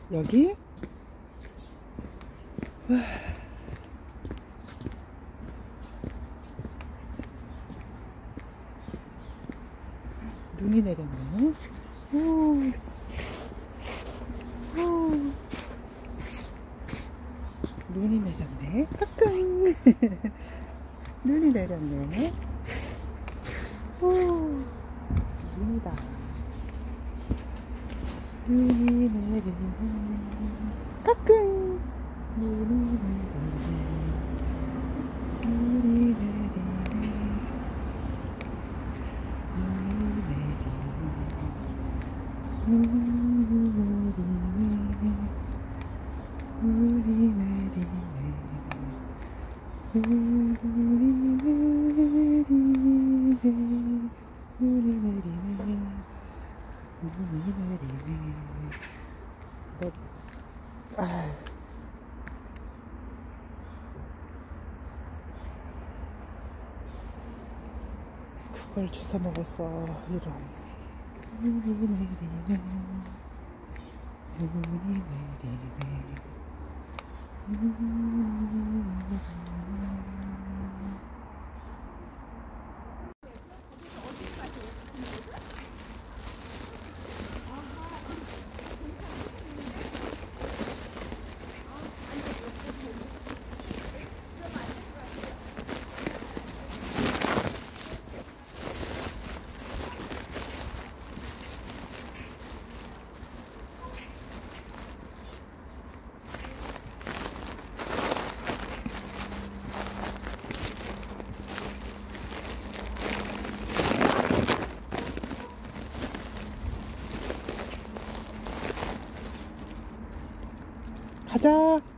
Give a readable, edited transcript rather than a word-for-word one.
여기? 눈이 내렸네. 오. 오. 눈이 내렸네. 까꿍. 눈이 내렸네. 오. 눈이다. 눈이 내리네. 까꿍. 눈이 내리네. 눈이 내리네. 눈이 내리네. 눈이 내리네. 눈이 내리네. 눈이 내리네. 눈이 내리네. 눈이 내리네. 너, 아, 그걸 주워 먹었어. 이런. 눈이 내리네. 눈이 내리네. 눈이 내리네. 가자.